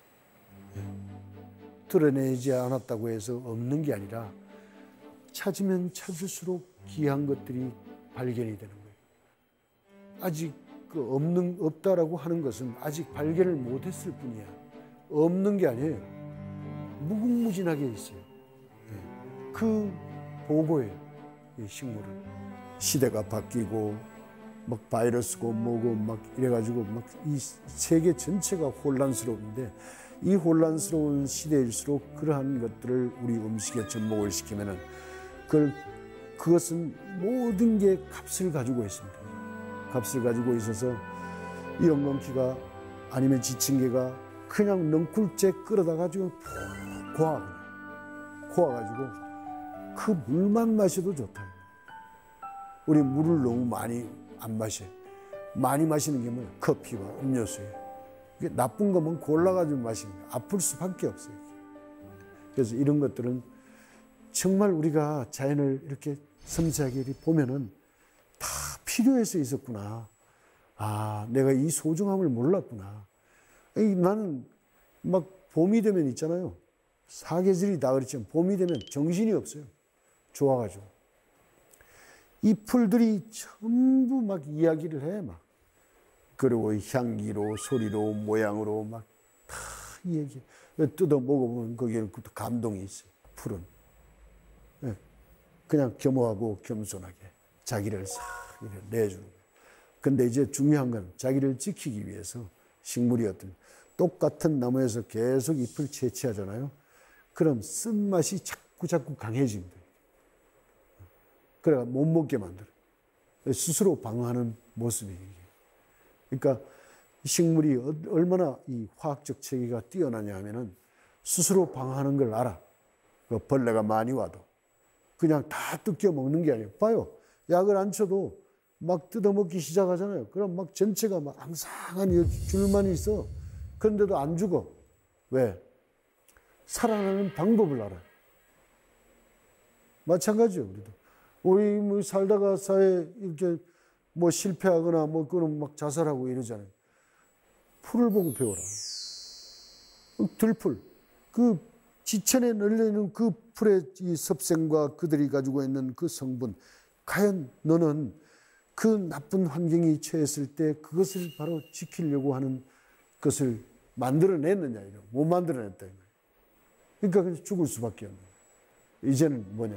드러내지 않았다고 해서 없는 게 아니라 찾으면 찾을수록 귀한 것들이 발견이 되는 거예요. 아직 없다라고 하는 것은 아직 발견을 못했을 뿐이야. 없는 게 아니에요. 무궁무진하게 있어요. 그 보고예요. 이 식물은. 시대가 바뀌고 막 바이러스고 뭐고 막 이래가지고 막 이 세계 전체가 혼란스러운데 이 혼란스러운 시대일수록 그러한 것들을 우리 음식에 접목을 시키면은 그것은 모든 게 값을 가지고 있습니다. 값을 가지고 있어서 이 엉겅퀴가 아니면 지층개가 그냥 넝쿨째 끌어다 가지고 푹 고아가지고 그 물만 마셔도 좋다. 우리 물을 너무 많이 안 마셔. 많이 마시는 게 뭐야? 커피와 음료수예요. 이게 나쁜 거면 골라가지고 마시는 거예요. 아플 수밖에 없어요. 그래서 이런 것들은 정말 우리가 자연을 이렇게 섬세하게 보면은 다 필요해서 있었구나. 내가 이 소중함을 몰랐구나. 나는 막 봄이 되면 있잖아요. 사계절이 다 그렇지만 봄이 되면 정신이 없어요. 좋아가지고. 이 풀들이 전부 막 이야기를 해, 막. 그리고 향기로, 소리로, 모양으로 막 다 이야기. 뜯어 먹어보면 거기에는 감동이 있어요. 풀은. 그냥 겸허하고 겸손하게 자기를 싹 내주는 거예요. 근데 이제 중요한 건 자기를 지키기 위해서 식물이 똑같은 나무에서 계속 잎을 채취하잖아요. 그럼 쓴맛이 자꾸 강해집니다. 그래가 못 먹게 만들어요. 스스로 방어하는 모습이에요. 그러니까 식물이 얼마나 이 화학적 체계가 뛰어나냐 하면은 스스로 방어하는 걸 알아. 그 벌레가 많이 와도 그냥 다 뜯겨 먹는 게 아니에요. 봐요. 약을 안 쳐도 막 뜯어먹기 시작하잖아요. 그럼 막 전체가 막 앙상한 줄만 있어. 그런데도 안 죽어. 왜? 살아나는 방법을 알아요. 마찬가지죠, 우리도. 우리 뭐 살다가 사회 이렇게 뭐 실패하거나 뭐 그런 막 자살하고 이러잖아요. 풀을 보고 배워라. 들풀. 그 지천에 널려있는 그 풀의 이 섭생과 그들이 가지고 있는 그 성분. 과연 너는 그 나쁜 환경이 처했을 때 그것을 바로 지키려고 하는 것을 만들어냈느냐, 이런. 못 만들어냈다. 그러니까 그냥 죽을 수밖에 없는 거예요. 이제는 뭐냐.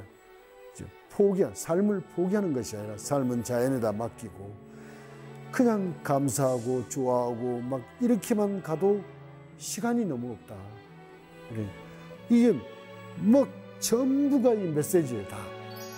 삶을 포기하는 것이 아니라 삶은 자연에다 맡기고 그냥 감사하고 좋아하고 막 이렇게만 가도 시간이 너무 없다. 그래. 이게 뭐 전부가 이 메시지예요, 다.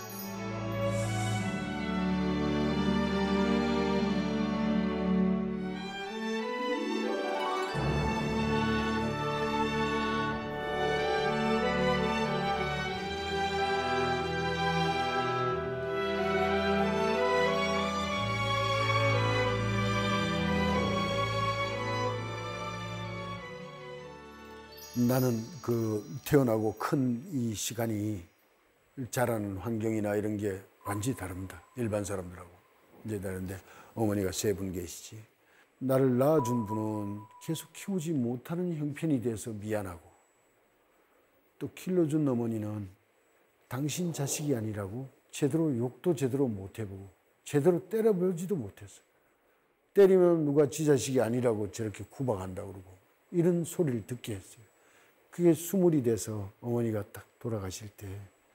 나는 그 태어나고 큰 이 시간이 자라는 환경이나 이런 게 완전히 다릅니다. 일반 사람들하고. 이제 다른데 어머니가 3분 계시지. 나를 낳아준 분은 계속 키우지 못하는 형편이 돼서 미안하고 또 길러준 어머니는 당신 자식이 아니라고 제대로 욕도 제대로 못 해보고 제대로 때려보지도 못했어요. 때리면 누가 지 자식이 아니라고 저렇게 구박한다고 그러고 이런 소리를 듣게 했어요. 그게 수물이 돼서 어머니가 딱 돌아가실 때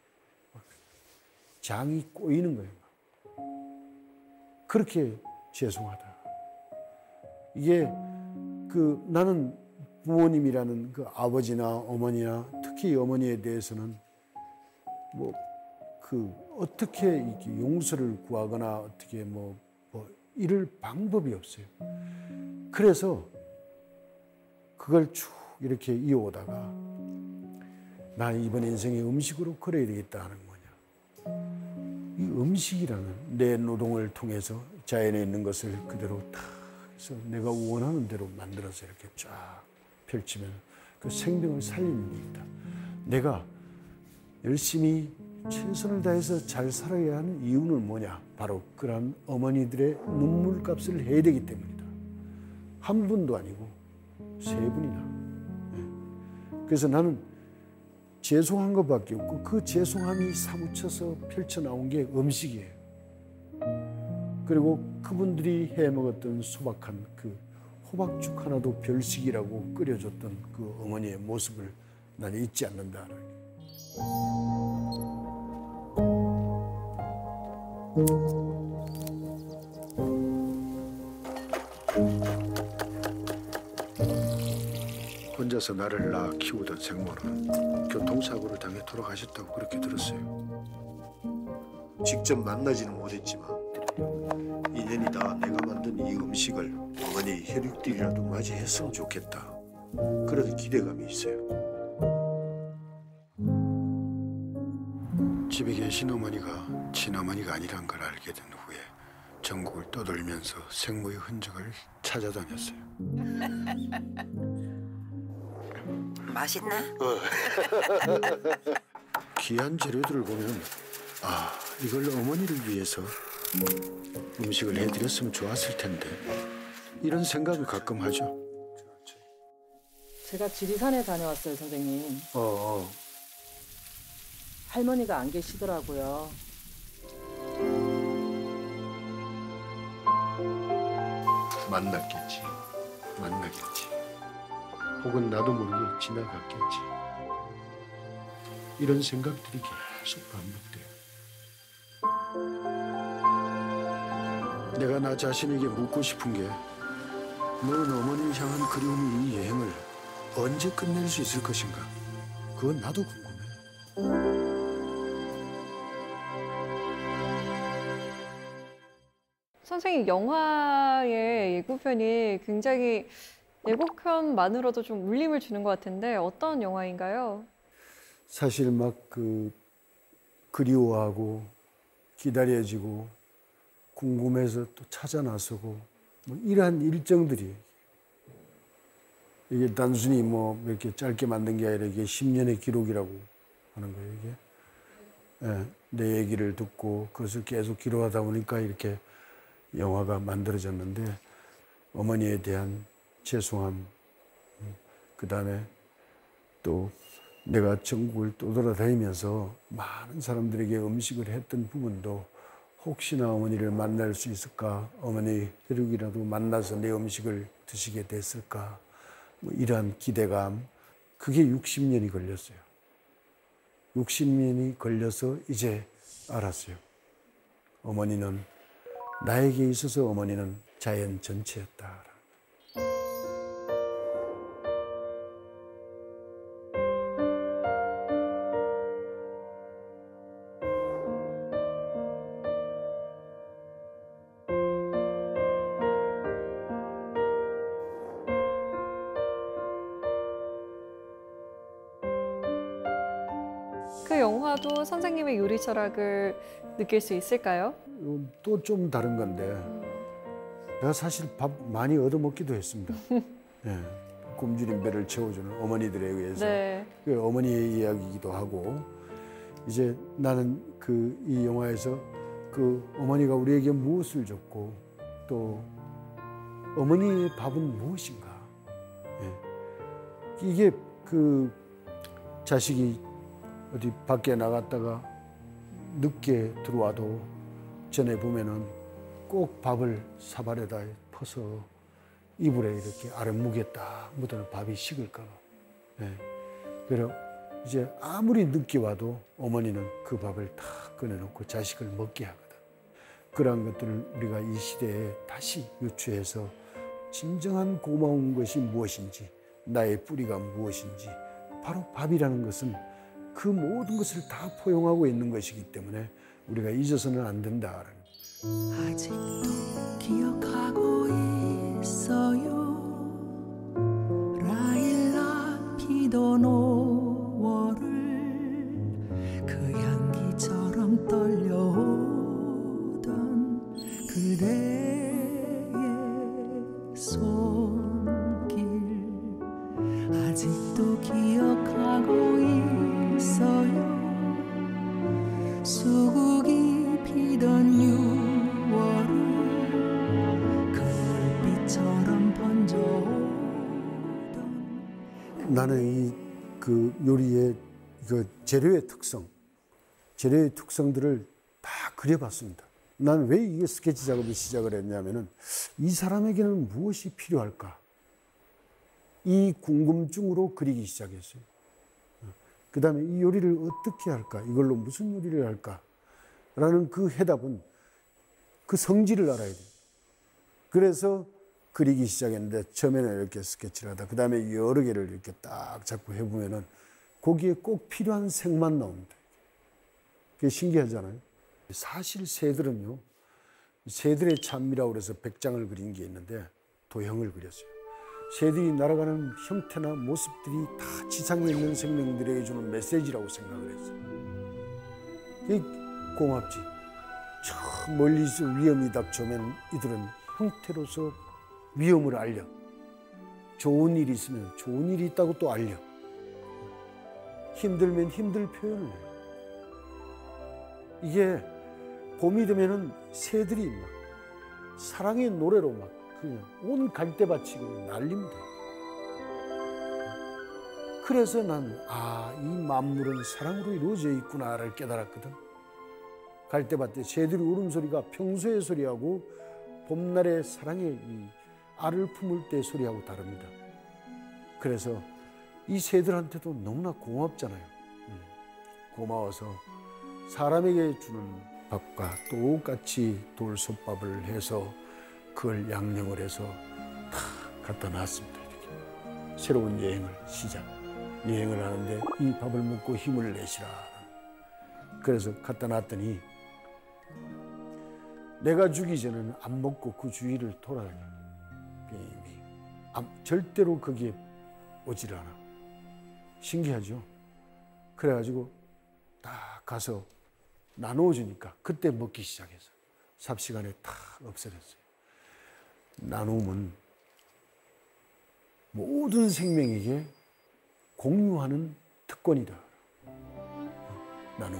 장이 꼬이는 거예요. 그렇게 죄송하다. 이게 그 나는 부모님이라는 그 아버지나 어머니나 특히 어머니에 대해서는 뭐 그 어떻게 이렇게 용서를 구하거나 어떻게 뭐 이럴 방법이 없어요. 그래서 그걸 쭉 이렇게 이어오다가 나 이번 인생에 음식으로 걸어야 되겠다 하는 거냐. 이 음식이라는 내 노동을 통해서 자연에 있는 것을 그대로 다 해서 내가 원하는 대로 만들어서 이렇게 쫙 펼치면 그 생명을 살리는 일이다. 내가 열심히 최선을 다해서 잘 살아야 하는 이유는 뭐냐. 바로 그런 어머니들의 눈물값을 해야 되기 때문이다. 한 분도 아니고 3분이나. 그래서 나는 죄송한 것밖에 없고 그 죄송함이 사무쳐서 펼쳐나온 게 음식이에요. 그리고 그분들이 해먹었던 소박한 그 호박죽 하나도 별식이라고 끓여줬던 그 어머니의 모습을 나는 잊지 않는다. 혼자서 나를 낳아 키우던 생모는 교통사고를 당해 돌아가셨다고 그렇게 들었어요. 직접 만나지는 못했지만 인연이 다 내가 만든 이 음식을 어머니 혈육들이라도 맞이했으면 좋겠다. 그런 기대감이 있어요. 집에 계신 어머니가 친어머니가 아니란 걸 알게 된 후에 전국을 떠돌면서 생모의 흔적을 찾아다녔어요. 맛있나? 귀한 재료들을 보면 이걸 어머니를 위해서 음식을 해드렸으면 좋았을 텐데 이런 생각을 가끔 하죠. 제가 지리산에 다녀왔어요, 선생님. 할머니가 안 계시더라고요. 만나겠지. 혹은 나도 모르게 지나갔겠지. 이런 생각들이 계속 반복돼요. 내가 나 자신에게 묻고 싶은 게 넌 어머니를 향한 그리움의 이 여행을 언제 끝낼 수 있을 것인가? 그건 나도 궁금해. 선생님, 영화의 예고편이 굉장히 예고편만으로도 좀 울림을 주는 것 같은데 어떤 영화인가요? 사실 막 그리워하고 기다려지고 궁금해서 또 찾아 나서고 뭐 이러한 일정들이 이게 단순히 뭐 이렇게 짧게 만든 게 아니라 이게 10년의 기록이라고 하는 거예요, 이게. 예, 내 얘기를 듣고 그것을 계속 기록하다 보니까 이렇게 영화가 만들어졌는데 어머니에 대한 죄송함, 그 다음에 또 내가 전국을 떠돌아다니면서 많은 사람들에게 음식을 했던 부분도 혹시나 어머니를 만날 수 있을까, 어머니 혈육이라도 만나서 내 음식을 드시게 됐을까, 뭐 이러한 기대감, 그게 60년이 걸렸어요. 60년이 걸려서 이제 알았어요. 어머니는, 나에게 있어서 어머니는 자연 전체였다. 그 영화도 선생님의 요리 철학을 느낄 수 있을까요? 또 좀 다른 건데 내가 사실 밥 많이 얻어먹기도 했습니다. 예, 굶주린 배를 채워주는 어머니들에 의해서. 네. 그 어머니의 이야기이기도 하고 이제 나는 이 영화에서 그 어머니가 우리에게 무엇을 줬고 또 어머니의 밥은 무엇인가. 예. 이게 그 자식이 어디 밖에 나갔다가 늦게 들어와도 전에 보면은 꼭 밥을 사발에다 퍼서 이불에 이렇게 아랫목에 딱 묻어놓은 밥이 식을까 봐. 예. 그래서 이제 아무리 늦게 와도 어머니는 그 밥을 다 꺼내놓고 자식을 먹게 하거든. 그러한 것들을 우리가 이 시대에 다시 유추해서 진정한 고마운 것이 무엇인지, 나의 뿌리가 무엇인지, 바로 밥이라는 것은 그 모든 것을 다 포용하고 있는 것이기 때문에 우리가 잊어서는 안 된다. 아직도 기억하고 있어요. 라일락 피던 5월을 그 향기처럼 떨려오던 그대의 손길 아직도 기억하고 있어요. 수국이 피던 6월을 그 불빛처럼 번져오던 나는 그 요리의 그 재료의 특성들을 다 그려봤습니다. 난 왜 이게 스케치 작업을 시작을 했냐면은 이 사람에게는 무엇이 필요할까? 이 궁금증으로 그리기 시작했어요. 그 다음에 이 요리를 어떻게 할까? 이걸로 무슨 요리를 할까? 라는 그 해답은 그 성질을 알아야 돼요. 그래서 그리기 시작했는데 처음에는 이렇게 스케치를 하다 그 다음에 여러 개를 이렇게 딱 잡고 해보면은 거기에 꼭 필요한 색만 나옵니다. 그게 신기하잖아요. 사실 새들은요, 새들의 참미라고 그래서 백장을 그린 게 있는데 도형을 그렸어요. 새들이 날아가는 형태나 모습들이 다 지상에 있는 생명들에게 주는 메시지라고 생각을 했어요. 그게 고맙지. 저 멀리서 위험이 닥쳐오면 이들은 형태로서 위험을 알려. 좋은 일이 있으면 좋은 일이 있다고 또 알려. 힘들면 힘들 표현을 해요. 이게 봄이 되면은 새들이 막 사랑의 노래로 막 그냥 온 갈대밭이 날립니다. 그래서 난 이 만물은 사랑으로 이루어져 있구나를 깨달았거든. 갈대밭에 새들이 울음소리가 평소의 소리하고 봄날의 사랑의 이 알을 품을 때 소리하고 다릅니다. 그래서 이 새들한테도 너무나 고맙잖아요. 고마워서 사람에게 주는 밥과 똑같이 돌솥밥을 해서 그걸 양념을 해서 다 갖다 놨습니다. 이렇게. 새로운 여행을 하는데 이 밥을 먹고 힘을 내시라. 그래서 갖다 놨더니 내가 죽기 전에는 안 먹고 그 주위를 돌아다녀. 비행이 절대로 거기에 오질 않아. 신기하죠? 그래가지고 딱 가서 나누어주니까 그때 먹기 시작해서 삽시간에 다 없어졌어요. 나눔은 모든 생명에게 공유하는 특권이다. 나눔은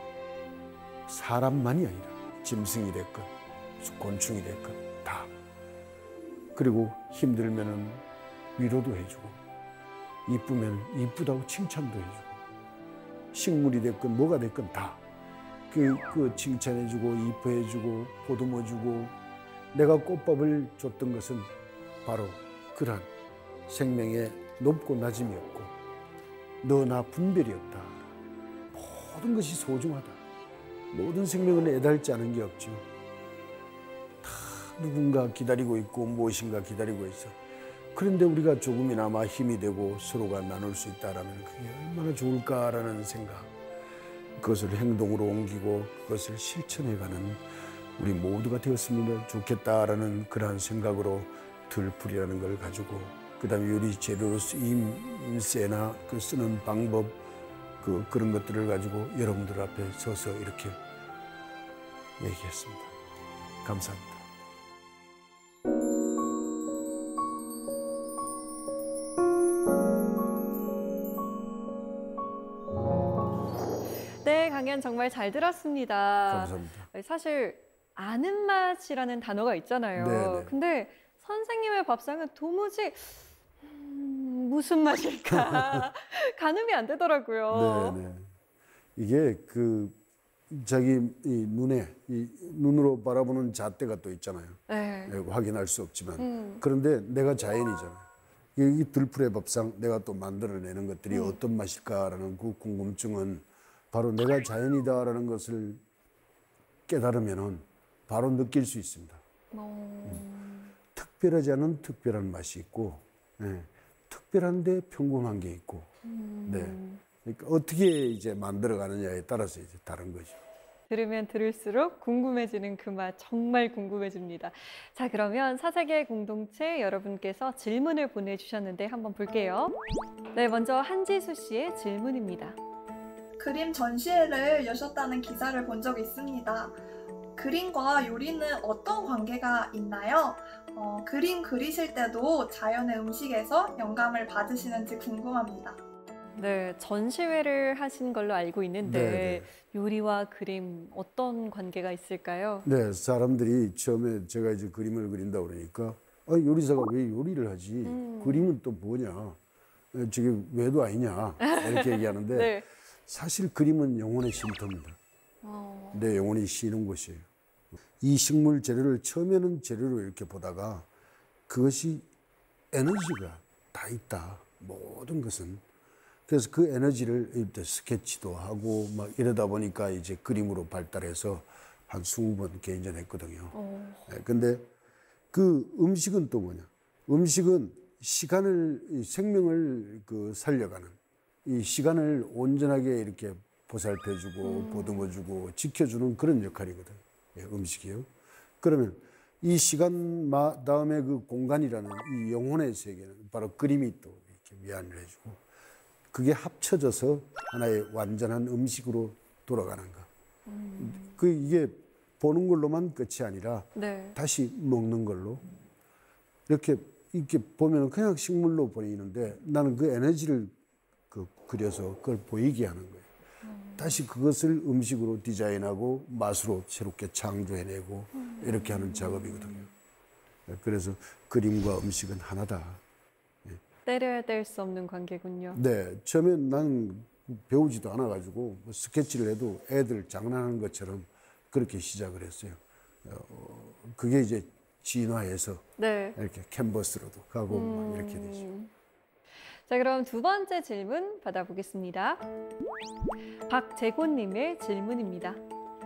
사람만이 아니라 짐승이 됐건 곤충이 됐건 다. 그리고 힘들면은 위로도 해주고 이쁘면 이쁘다고 칭찬도 해주고 식물이 됐건 뭐가 됐건 다. 그 칭찬해주고 이뻐해주고 보듬어주고 내가 꽃밥을 줬던 것은 바로 그러한 생명의 높고 낮음이 없고 너나 분별이 없다. 모든 것이 소중하다. 모든 생명은 애달지 않은 게 없죠. 다 누군가 기다리고 있고 무엇인가 기다리고 있어. 그런데 우리가 조금이나마 힘이 되고 서로가 나눌 수 있다라면 그게 얼마나 좋을까라는 생각. 그것을 행동으로 옮기고 그것을 실천해가는 우리 모두가 되었으면 좋겠다라는 그러한 생각으로 들풀이라는 걸 가지고 그다음에 요리 재료로 쓰임새나 그 쓰는 방법 그런 것들을 가지고 여러분들 앞에 서서 이렇게 얘기했습니다. 감사합니다. 네, 강연 정말 잘 들었습니다. 감사합니다. 사실 아는 맛이라는 단어가 있잖아요. 네네. 근데 선생님의 밥상은 도무지 무슨 맛일까 가늠이 안 되더라고요. 네네. 이게 자기 이 눈으로 바라보는 잣대가 또 있잖아요. 네. 확인할 수 없지만 그런데 내가 자연이잖아요. 이 들풀의 밥상 내가 또 만들어내는 것들이 어떤 맛일까라는 그 궁금증은 바로 내가 자연이다라는 것을 깨달으면은 바로 느낄 수 있습니다. 특별하지 않은 특별한 맛이 있고, 특별한데 평범한 게 있고, 네. 그러니까 어떻게 이제 만들어가느냐에 따라서 이제 다른 거죠. 들으면 들을수록 궁금해지는 그 맛 정말 궁금해집니다. 자, 그러면 사색의 공동체 여러분께서 질문을 보내주셨는데 한번 볼게요. 네, 먼저 한지수 씨의 질문입니다. 그림 전시회를 여셨다는 기사를 본 적이 있습니다. 그림과 요리는 어떤 관계가 있나요? 그림 그리실 때도 자연의 음식에서 영감을 받으시는지 궁금합니다. 네, 전시회를 하신 걸로 알고 있는데 네네. 요리와 그림 어떤 관계가 있을까요? 네, 사람들이 처음에 제가 이제 그림을 그린다 그러니까 요리사가 왜 요리를 하지? 그림은 또 뭐냐? 저게 외도 아니냐? 이렇게 얘기하는데 네. 사실 그림은 영혼의 쉼터입니다. 내 영혼이 쉬는 곳이에요. 이 식물 재료를 처음에는 재료로 이렇게 보다가 그것이 에너지가 다 있다. 모든 것은. 그래서 그 에너지를 이때 스케치도 하고 막 이러다 보니까 이제 그림으로 발달해서 한 20번 개인전 했거든요. 근데 그 음식은 또 뭐냐? 음식은 생명을 살려가는 이 시간을 온전하게 이렇게 보살펴주고 보듬어주고 지켜주는 그런 역할이거든요. 음식이요. 그러면 이 시간 다음에 그 공간이라는 이 영혼의 세계는 바로 그림이 또 이렇게 위안을 해주고 그게 합쳐져서 하나의 완전한 음식으로 돌아가는 거. 이게 보는 걸로만 끝이 아니라 네. 다시 먹는 걸로 이렇게 보면 그냥 식물로 보이는데 나는 그 에너지를 그려서 그걸 보이게 하는 거예요. 다시 그것을 음식으로 디자인하고 맛으로 새롭게 창조해내고 이렇게 하는 작업이거든요. 그래서 그림과 음식은 하나다. 때려야 뗄 수 없는 관계군요. 네, 처음엔 난 배우지도 않아가지고 스케치를 해도 애들 장난하는 것처럼 그렇게 시작을 했어요. 그게 이제 진화해서 네. 이렇게 캔버스로도 가고 막 이렇게 되죠. 자, 그럼 두 번째 질문 받아보겠습니다. 박재곤님의 질문입니다.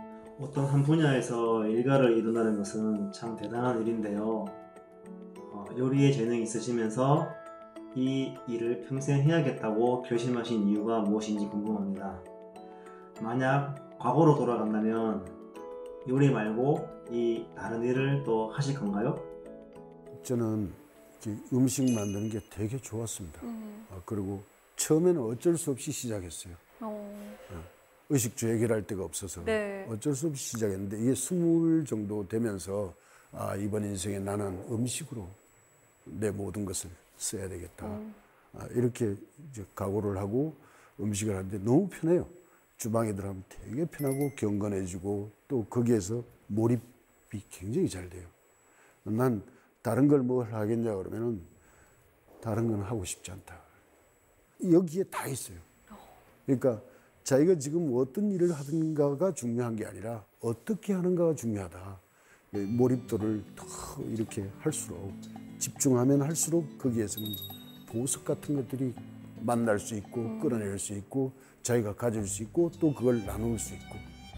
어떤 한 분야에서 일가를 이룬다는 것은 참 대단한 일인데요. 요리에 재능이 있으시면서 이 일을 평생 해야겠다고 결심하신 이유가 무엇인지 궁금합니다. 만약 과거로 돌아간다면 요리 말고 이 다른 일을 또 하실 건가요? 저는 이렇게 음식 만드는 게 되게 좋았습니다. 그리고 처음에는 어쩔 수 없이 시작했어요. 의식주 해결할 데가 없어서 네. 어쩔 수 없이 시작했는데 이게 20 정도 되면서 이번 인생에 나는 음식으로 내 모든 것을 써야 되겠다. 이렇게 이제 각오를 하고 음식을 하는데 너무 편해요. 주방에 들어가면 되게 편하고 경건해지고 또 거기에서 몰입이 굉장히 잘 돼요. 난 다른 걸 뭘 하겠냐 그러면은 다른 건 하고 싶지 않다. 여기에 다 있어요. 그러니까 자기가 지금 어떤 일을 하든가가 중요한 게 아니라 어떻게 하는가가 중요하다. 몰입도를 더 이렇게 할수록 집중하면 할수록 거기에서는 보석 같은 것들이 만날 수 있고 끌어낼 수 있고 자기가 가질 수 있고 또 그걸 나눌 수 있고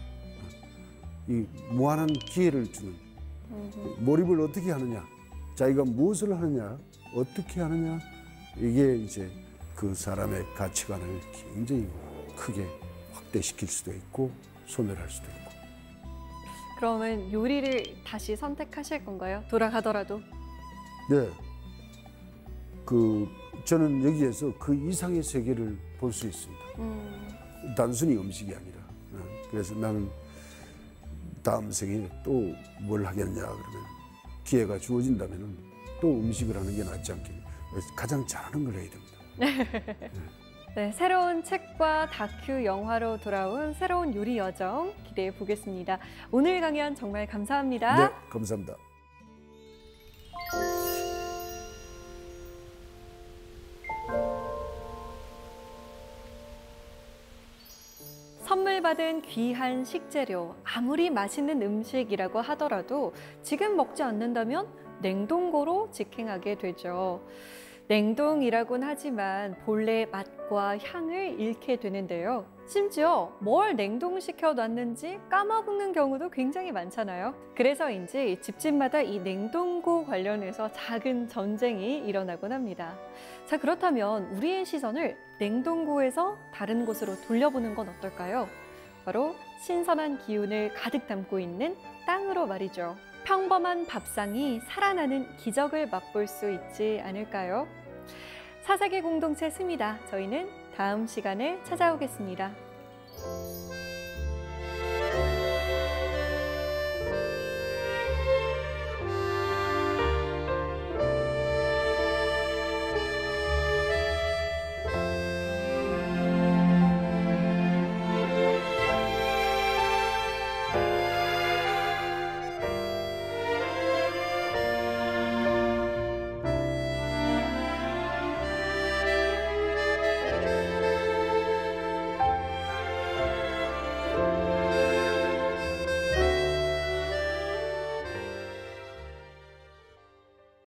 이 무한한 기회를 주는 몰입을 어떻게 하느냐 자기가 무엇을 하느냐 어떻게 하느냐 이게 이제 그 사람의 가치관을 굉장히 크게 확대시킬 수도 있고 소멸할 수도 있고. 그러면 요리를 다시 선택하실 건가요? 돌아가더라도? 네. 저는 여기에서 그 이상의 세계를 볼 수 있습니다. 단순히 음식이 아니라. 그래서 나는 다음 생에 또 뭘 하겠냐 그러면 기회가 주어진다면 또 음식을 하는 게 낫지 않겠냐. 가장 잘하는 걸 해야 됩니다. 네, 새로운 책과 다큐 영화로 돌아온 새로운 요리 여정 기대해 보겠습니다. 오늘 강연 정말 감사합니다. 네, 감사합니다. 선물 받은 귀한 식재료, 아무리 맛있는 음식이라고 하더라도 지금 먹지 않는다면 냉동고로 직행하게 되죠. 냉동이라고는 하지만 본래의 맛과 향을 잃게 되는데요. 심지어 뭘 냉동시켜 놨는지 까먹는 경우도 굉장히 많잖아요. 그래서인지 집집마다 이 냉동고 관련해서 작은 전쟁이 일어나곤 합니다. 자, 그렇다면 우리의 시선을 냉동고에서 다른 곳으로 돌려보는 건 어떨까요? 바로 신선한 기운을 가득 담고 있는 땅으로 말이죠. 평범한 밥상이 살아나는 기적을 맛볼 수 있지 않을까요? 4세기 공동체 스미다. 저희는 다음 시간에 찾아오겠습니다.